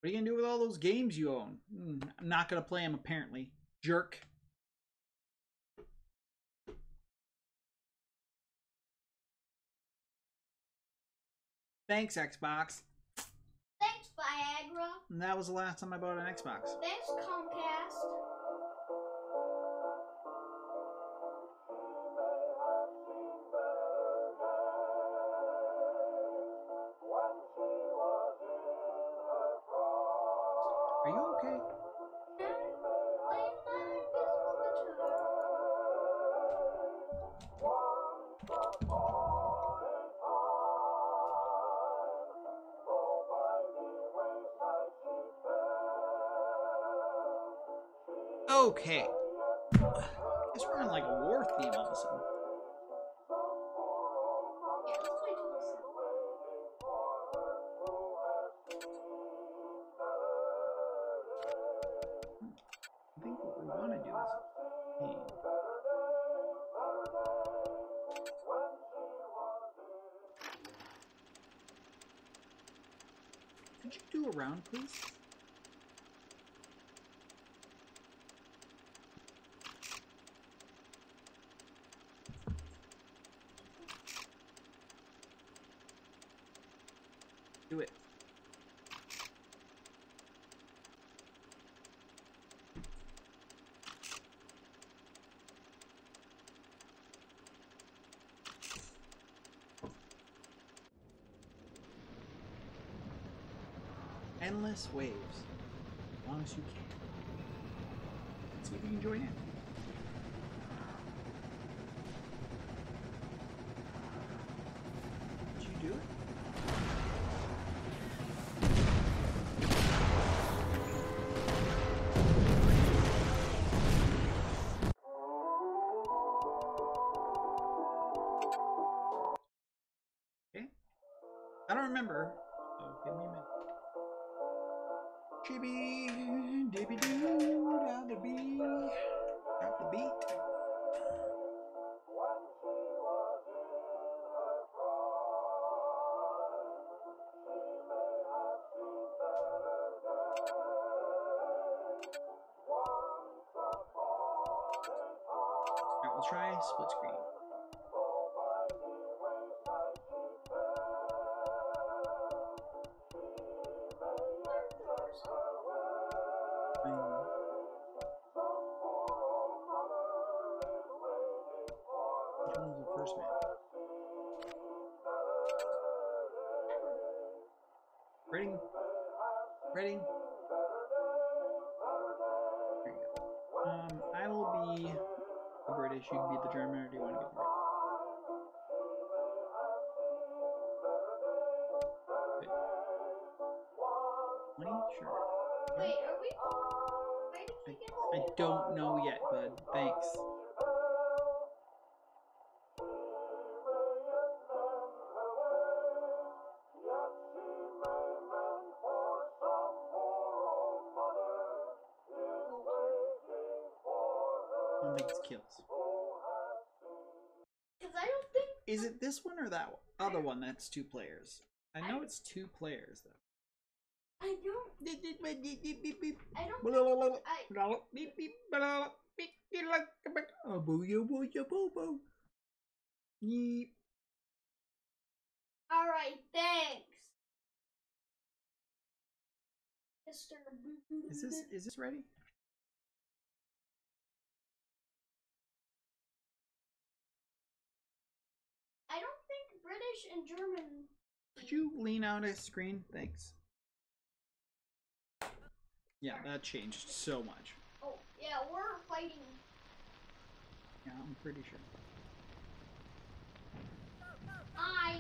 What are you gonna do with all those games you own? I'm not gonna play them, apparently. Jerk. Thanks, Xbox. Thanks, Viagra. And that was the last time I bought an Xbox. Thanks, Comcast. Are you okay? Okay. Guess we're on like a war theme all of a sudden. Yeah, let's wait till this. I think what we want to do is. Hey. Could you do a round, please? Do it. Endless waves. As long as you can. Let's see if you can join in. Did you do it? Okay. I don't remember. So give me a minute. Chibi, dibby doo, da the beat, drop the beat. Alright, we'll try split screen. Which one was the first map? Ready? Ready? There you go. I will be the British, you can be the German, or do you want to get the right? Good. 20? Sure. Wait, are we fighting against? I don't know yet, bud. Thanks. I don't think it's kills. Because I don't think. Is it this one or that other one that's 2 players? I know it's 2 players, though. I don't. Alright, thanks. Mr. Is this ready? I don't think British and German. Could you lean out a screen? Thanks. Yeah, that changed so much. Oh, yeah, we're fighting. Yeah, I'm pretty sure. Hi.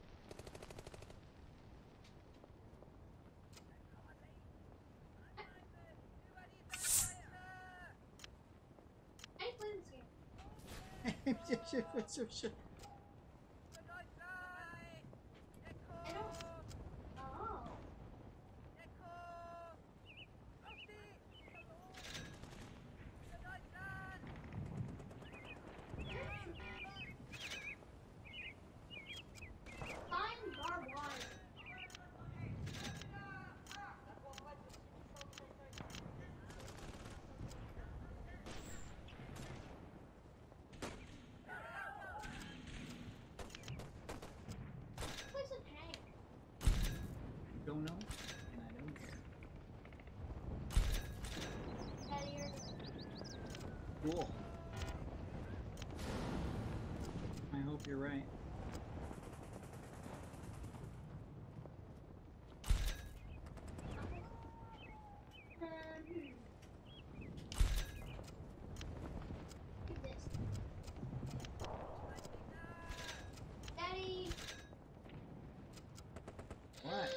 I play this game. I don't. Oh. Find barbed wire. Cool. I hope you're right. Daddy. What?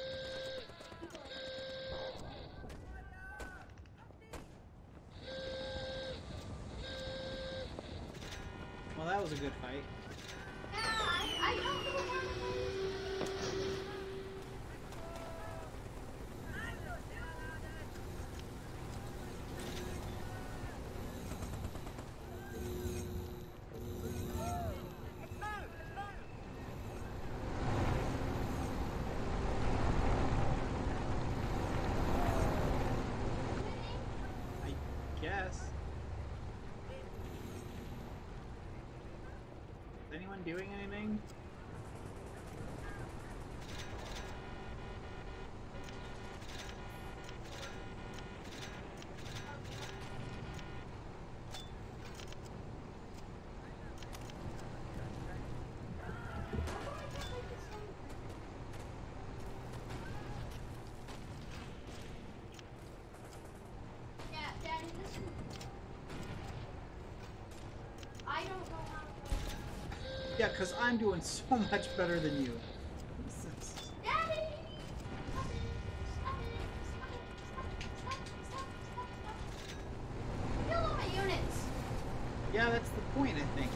Well, that was a good fight. Yeah, I don't know why. I guess. Is anyone doing anything? Yeah, Daddy, listen. I don't know how to play. Yeah, because I'm doing so much better than you. Daddy! Stop it! Stop it! Stop it! Stop it! Stop! Stop! Stop! Stop! Kill all my units! Yeah, that's the point, I think.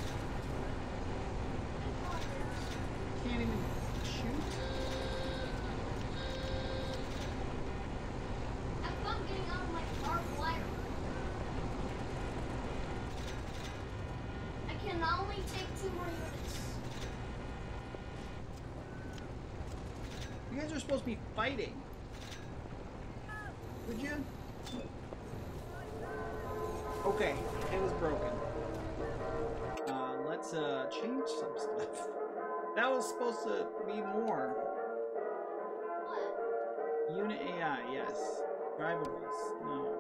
Can't even shoot. Have fun getting out of my barbed wire. I can only take 2 more units. You guys are supposed to be fighting. Would you? Okay, it was broken. Let's change some stuff. That was supposed to be more. What? Unit AI, yes. Drivables, no.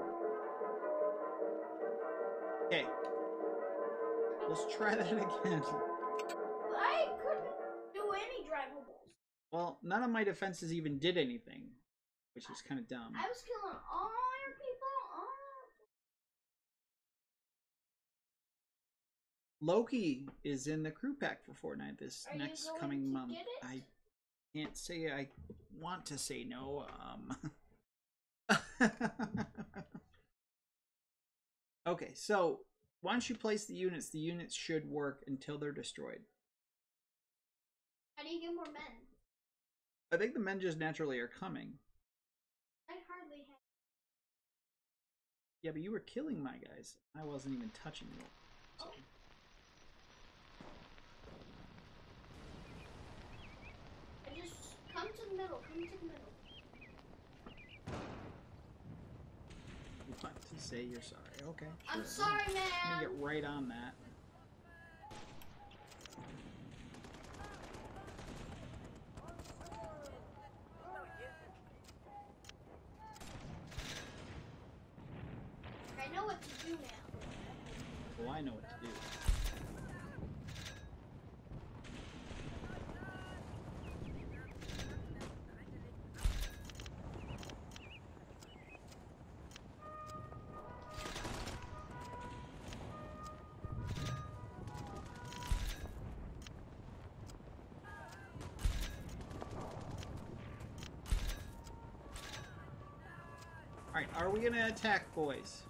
Okay. Let's try that again. But I couldn't do any drivables. Well, none of my defenses even did anything, which is kind of dumb. I was killing all your people. Loki is in the crew pack for Fortnite this Are you next going coming to month. get it? I can't say I want to say no. Okay, so once you place the units should work until they're destroyed. How do you get more men? I think the men just naturally are coming. I hardly have. Yeah, but you were killing my guys. I wasn't even touching you. So. Oh. I just come to the middle. Come to the middle. You want to say you're sorry. Okay. I'm sure. sorry, I'm gonna man. get right on that. I know what to do now. Well, I know what to do. Alright, are we gonna attack, boys?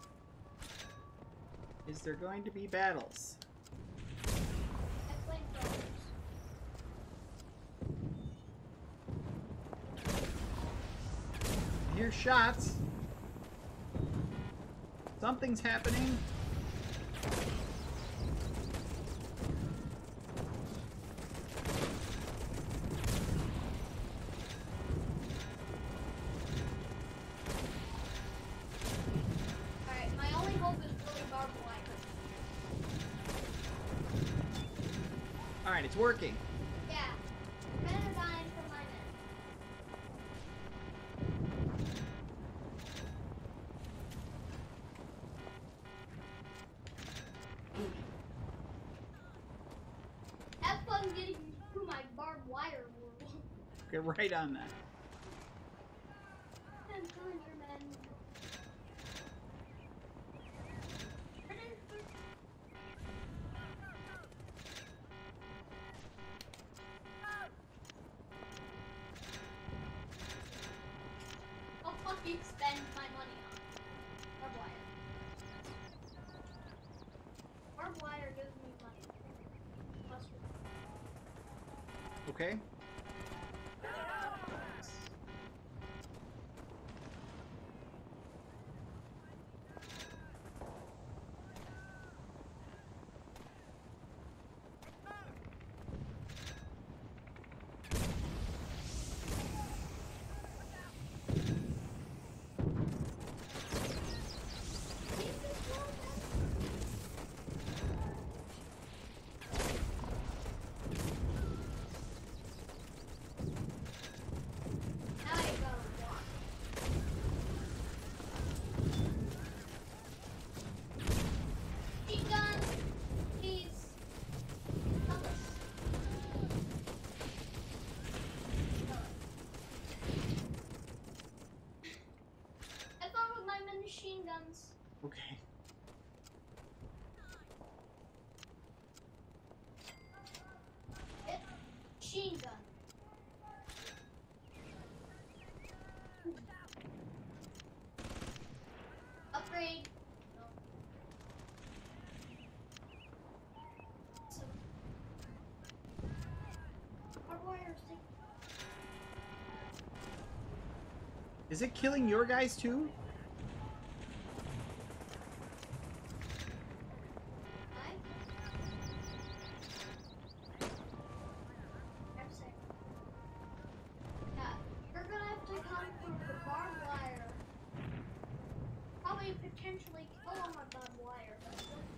Is there going to be battles? I played brothers. I hear shots. Something's happening. Alright, my only hope is really barbed wire. Alright, it's working. Yeah. Men are dying for my men. Get right on that. And join your men. I'll fucking spend my money on barbed wire. Barbed wire gives me money. Plus Okay. now you gotta walk. Machine gun, please. Help us. I thought with my machine guns. Okay. Machine gun. Upgrade. No. So. Barbed wire stick. Is it killing your guys too? Knife. Everything. Yeah, you're gonna have to come through the barbed wire. Probably potentially kill on my barbed wire. But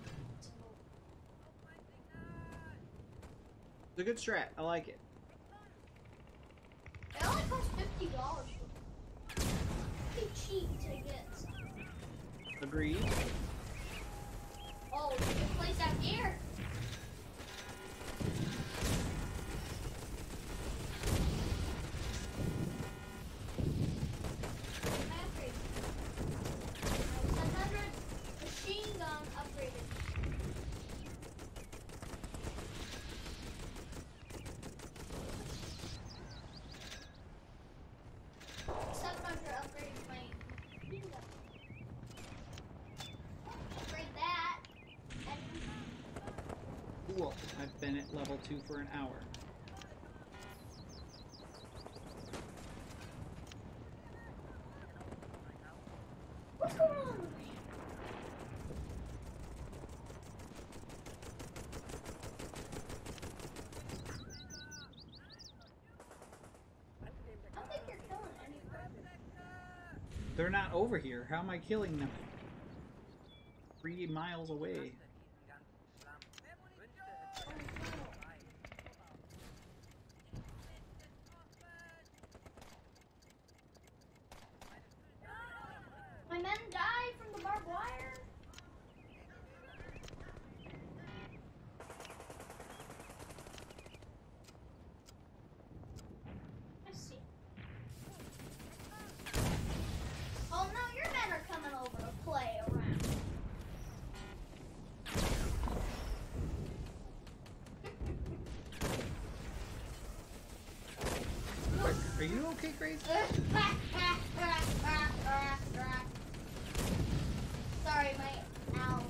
It's a good strat. I like it. it only costs $50. Pretty cheap to get. Agreed. Oh, there's a good place out here. I upgraded. 700 machine gun upgraded. Upgraded my machine gun. Upgrade that. And Cool. I've been at level 2 for an hour. what's going on over here? I don't think you're killing anybody. They're not over here. How am I killing them? 3 miles away. My men died from the barbed wire. I see. Oh no, your men are coming over to play around. Are you okay, Grace? Sorry, my allergy.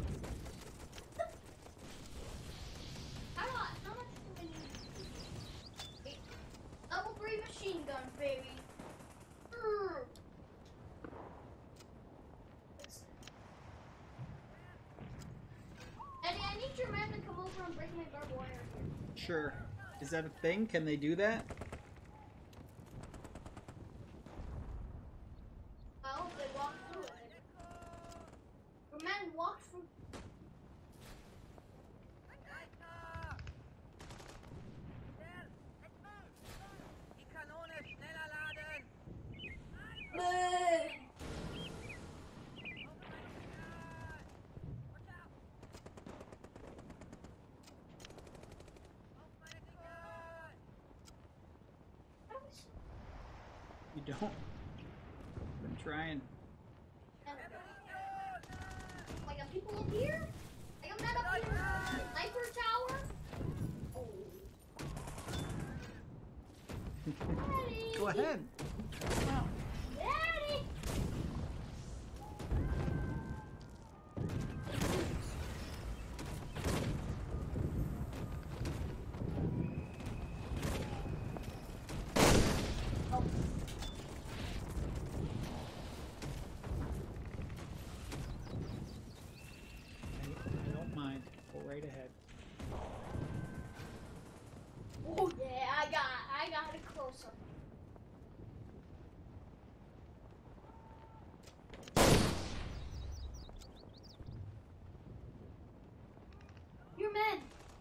How much do we need? Level 3 machine gun, baby. Eddie, I need your man to come over and break my barbed wire here. Sure. Is that a thing? Can they do that? I hope they walk through it. Your man walked through. don't. Been trying. I got people up here? I got men up here? Sniper tower? Oh. Daddy! Go ahead. Wow. Daddy! Oh. I don't mind. Go right ahead. Oh yeah, I got it closer. Your men.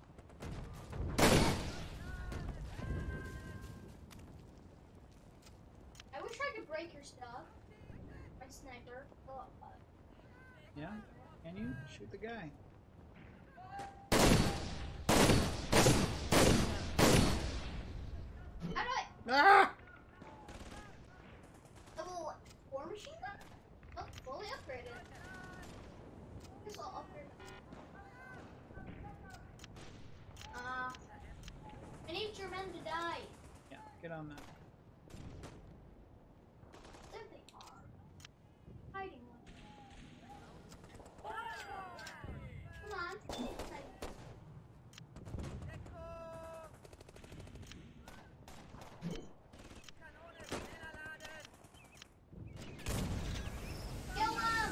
I wish I could break your stuff. My sniper. Oh, Yeah? Can you? Shoot the guy. how do I? Ah! Level 4 machine gun? Oh, fully upgraded. I guess I'll upgrade. I need your men to die. Yeah, get on that. There they are. Hiding one. Come on. Kill him!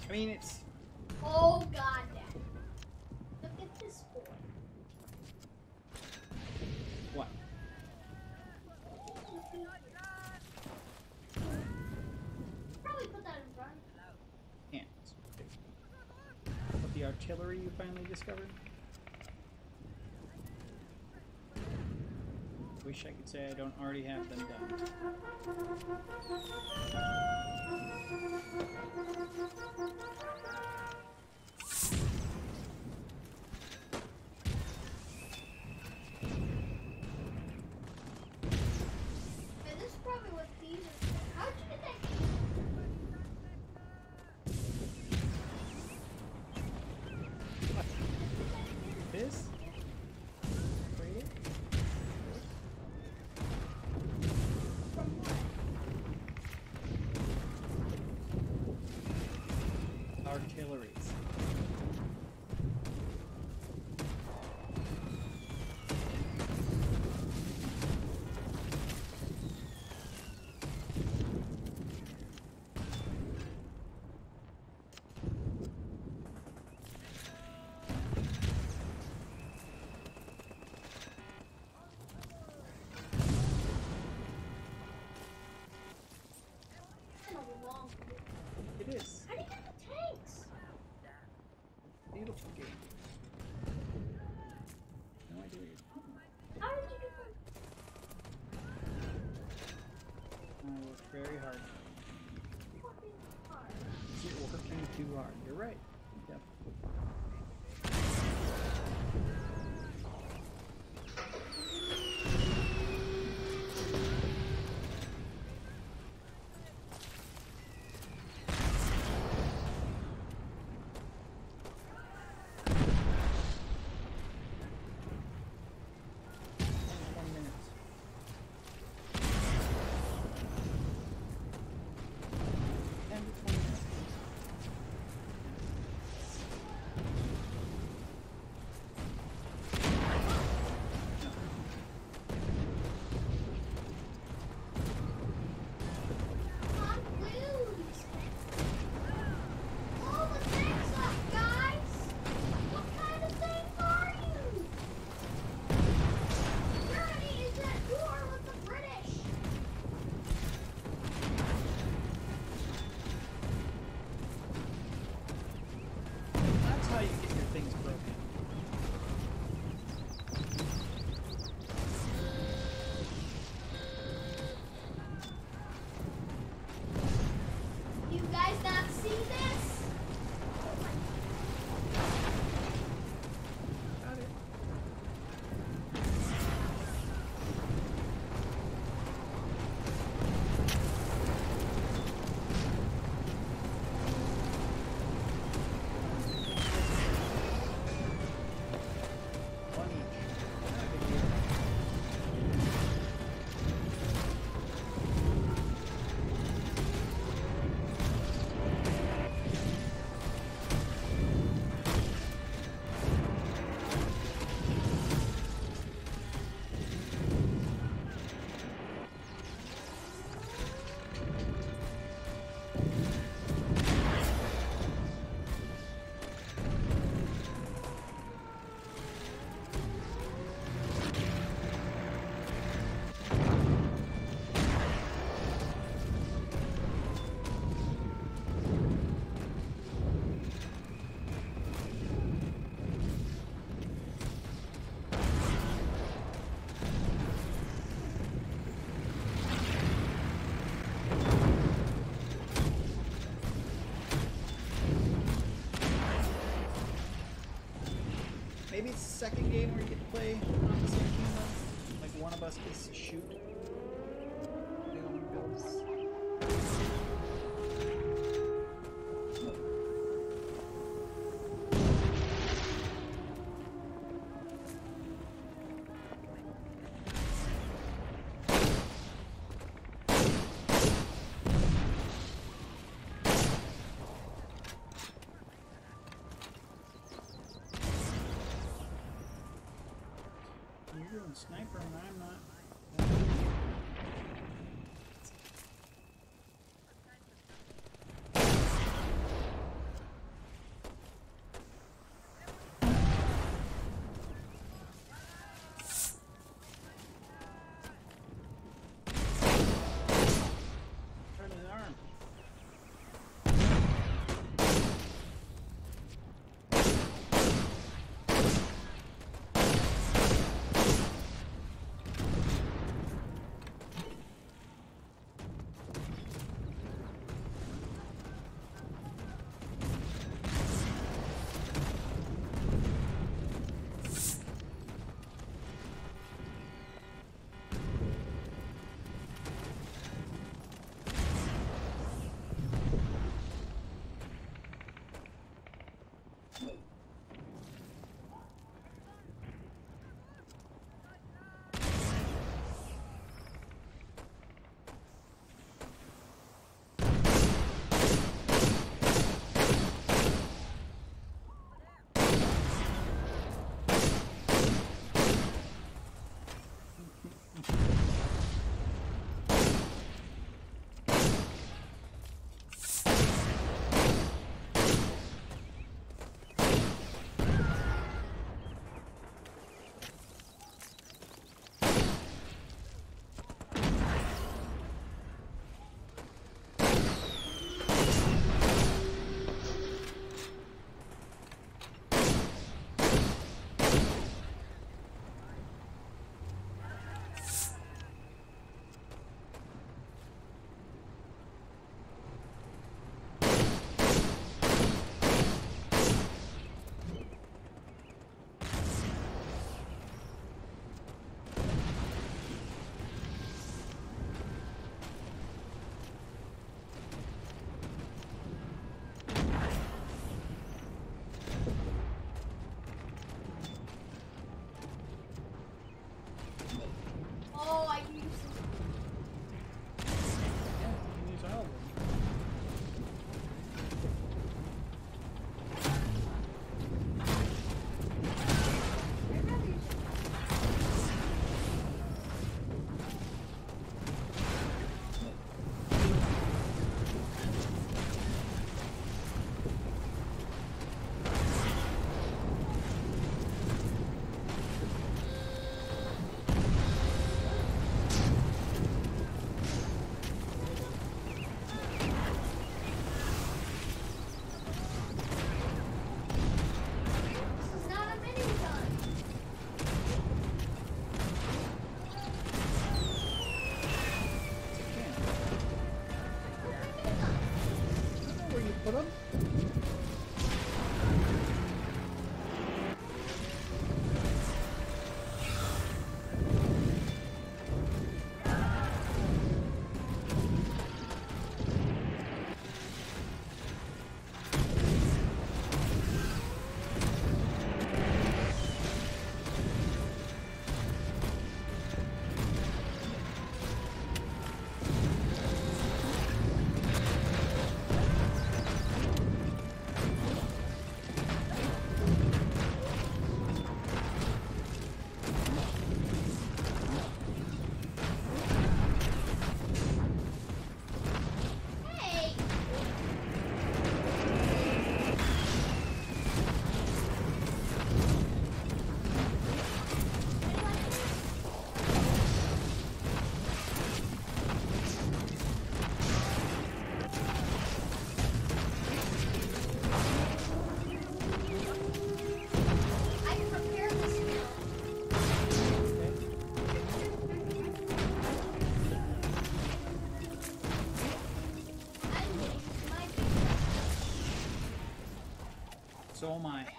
I mean, it's... Oh god, Dad. Look at this boy. What? Probably put that in front. Ants. What, the artillery you finally discovered? Wish I could say I don't already have them done. And this is probably what these are for. How'd you get that? This? Wait. From what? Artilleries. It's gonna be long. It is. How do you get the tanks? Beautiful game. No idea where you're going. How did you do that? I worked very hard. Fucking hard. You're working too hard. You're right. Yep. Maybe it's the second game where you get to play on the same team though. Like one of us gets to shoot. The other one goes. You're doing sniper and I'm not. So am I.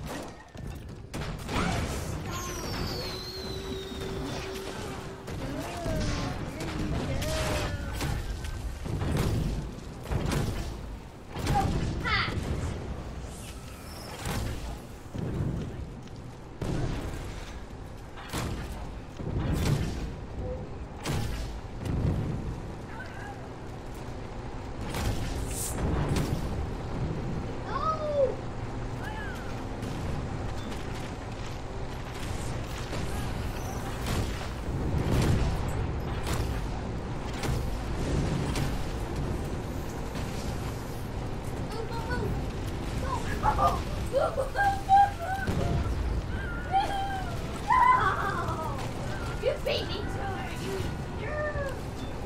You beat me to it, you jerk!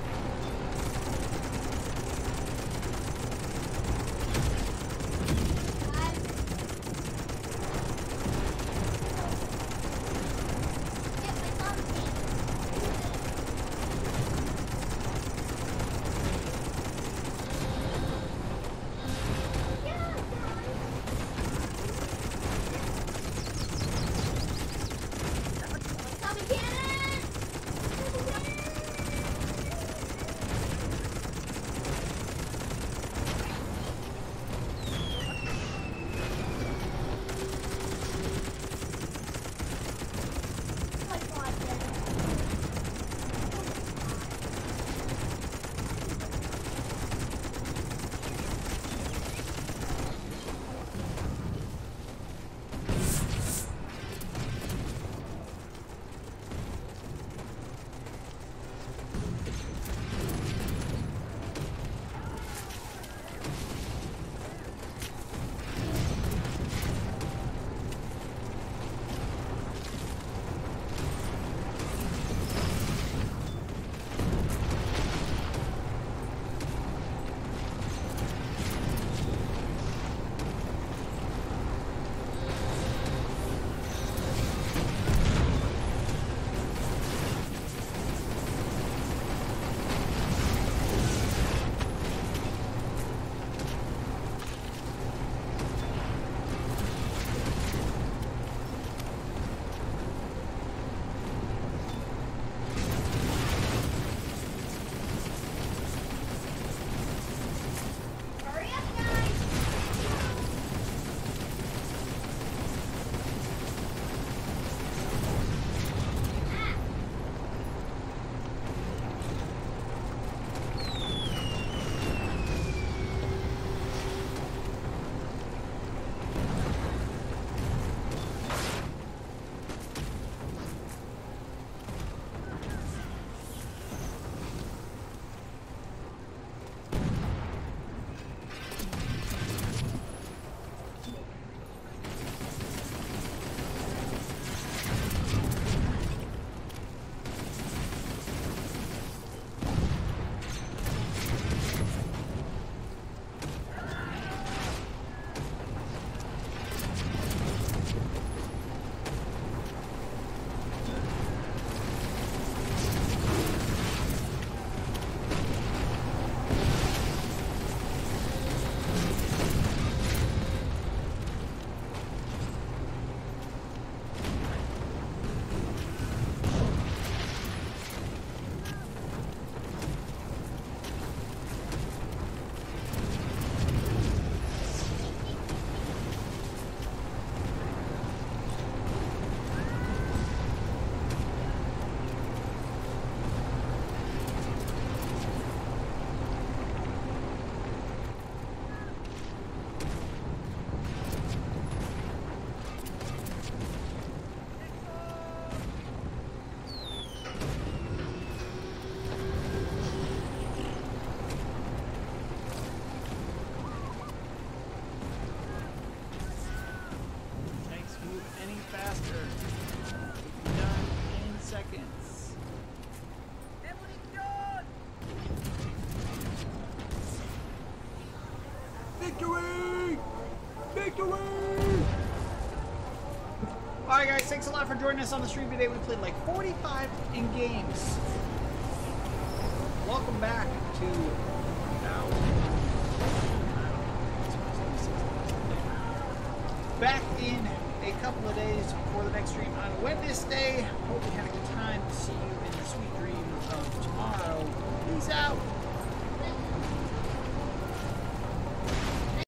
Victory! Victory! Alright guys, thanks a lot for joining us on the stream today. We played like 45 in games. Welcome back to now. back in a couple of days before the next stream on Wednesday. Hope you had a good time. See you in the sweet dream of tomorrow. Peace out.